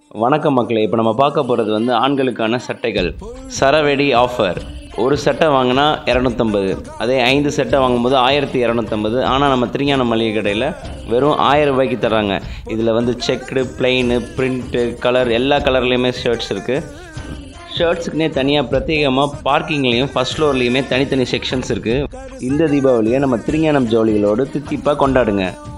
வணக்கம் மக்களே, இப்போ நம்ம பார்க்க போகிறது வந்து ஆண்களுக்கான சட்டைகள். சரவெடி ஆஃபர். ஒரு சட்டை வாங்கினா 250, அதே 5 சட்டை வாங்கும்போது 1250. ஆனால் நம்ம திருஞான மளிகை கடையில் வெறும் 1000 ரூபாய்க்கு தர்றாங்க. இதில் வந்து செக்குடு, பிளெயின், பிரிண்ட்டு, கலர் எல்லா கலர்லேயுமே ஷர்ட்ஸ் இருக்குது. ஷர்ட்ஸுக்குனே தனியாக பிரத்யேகமாக பார்க்கிங்லேயும் ஃபஸ்ட் ஃப்ளோர்லேயுமே தனித்தனி செக்ஷன்ஸ் இருக்குது. இந்த தீபாவளியை நம்ம திருஞானம் ஜவுளிகளோடு தித்திப்பாக கொண்டாடுங்க.